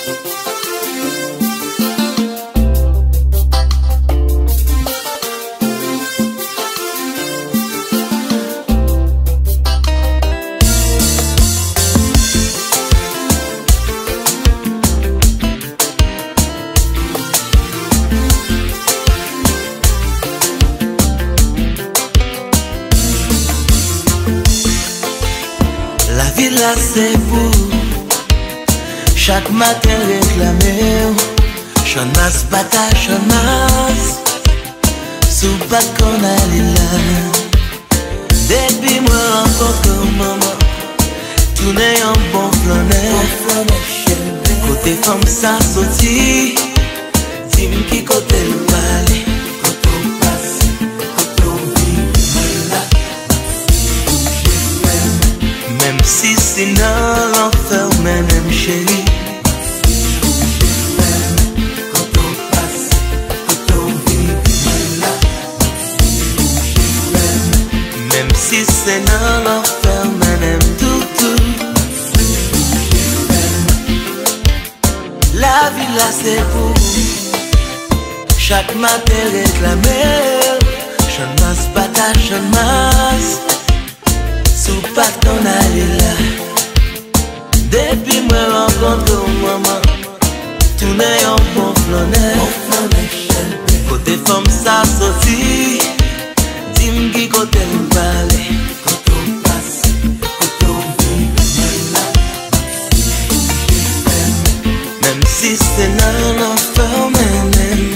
Là c'est vous. Chaque matin réclamé, chanas bata chanas. Sous pas qu'on allait là. Depuis moi rencontre maman, tout n'est un bon planet. Côté femme ça sorti, dis-moi qui côté le balai. Même si c'est dans l'enfer, même chérie. Quand on passe, quand on vit là. Même si c'est dans l'enfer, même tout. La vie là c'est vous. Chaque matin réclamé, chanas bata chanas. Sous pas qu'on allait là. Depuis moi rencontre maman, tout n'est en bon flanet. Côté femme ça sorti, dis-moi qui côté nous parler. Quand on passe, quand on vit là. Même si c'est dans l'enfer même.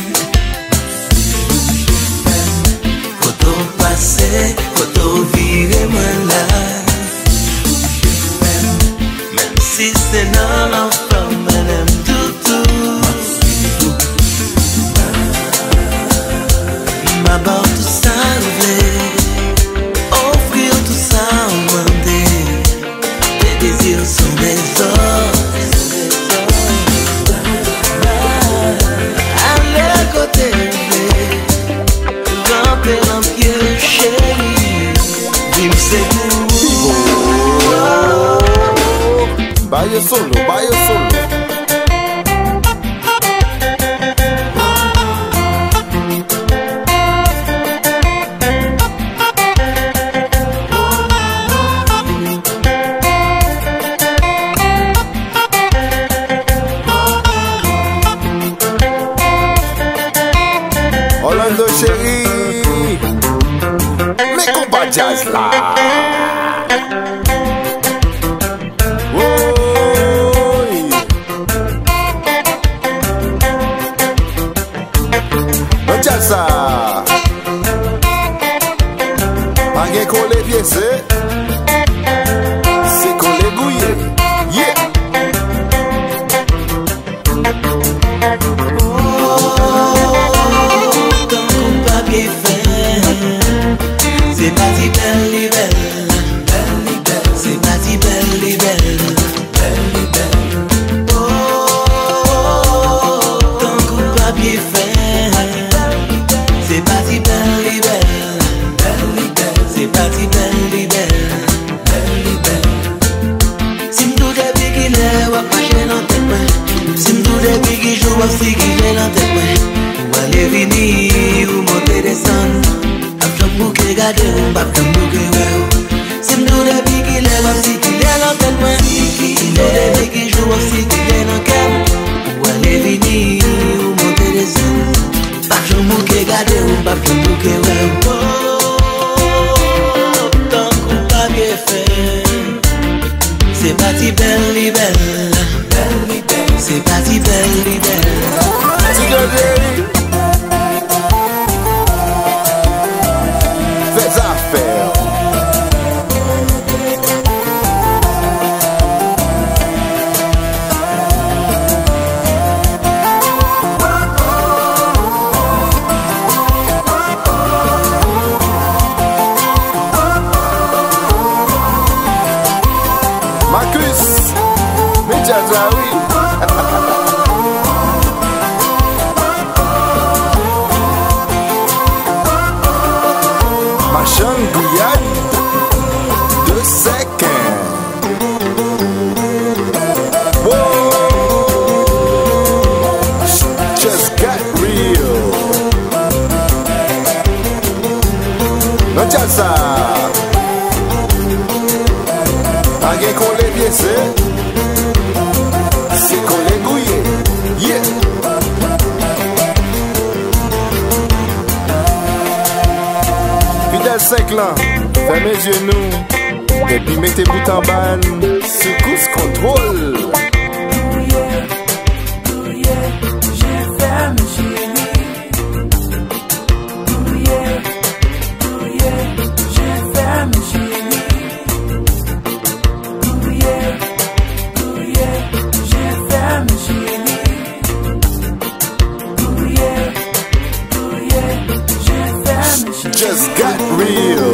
Quand on passe, quand on vit moi là. Si c'est dans l'enfer, madame tout. Ma barre tout ça levé, offrir tout ça demander. Les désirs sont des ordres. Allez côté levé, ramper en pied chérie. Vim c'est vous. Vaya solo, vaya solo. Orlando chérie, mais combat jazz là. Ça pas qu'on les pieds c'est qu'on les Gouye. Yeah. Tant qu'on pas bien fait, c'est pas si belle, c'est pas si belle, tant qu'on pas bien fait. C'est pas si belle, c'est pas si belle. Si m'dou depuis qu'il est, ou à pas chez l'entête. Si m'dou depuis qu'il joue aussi qu'il est l'entête. Ou aller venir, ou monter descendre. Après m'bouquer garder, ou pas m'bouquer ouais. Si m'dou depuis qu'il est, ou aussi qu'il est l'entête. Si m'dou depuis qu'il joue aussi qu'il est l'entête. Ou aller venir, ou monter descendre. Pas que je m'bouquer garder, ou pas que m'bouquer ouais. Tant qu'on pas bien fait. C'est pas si belle, c'est pas si belle. Fais affaire. ça. Bagay collé pièce. C'est collé Gouye. Yeah. Fidèle 5 là, fermez les genoux. Et puis mettez bout en banne. Secousse contrôle. Just got real.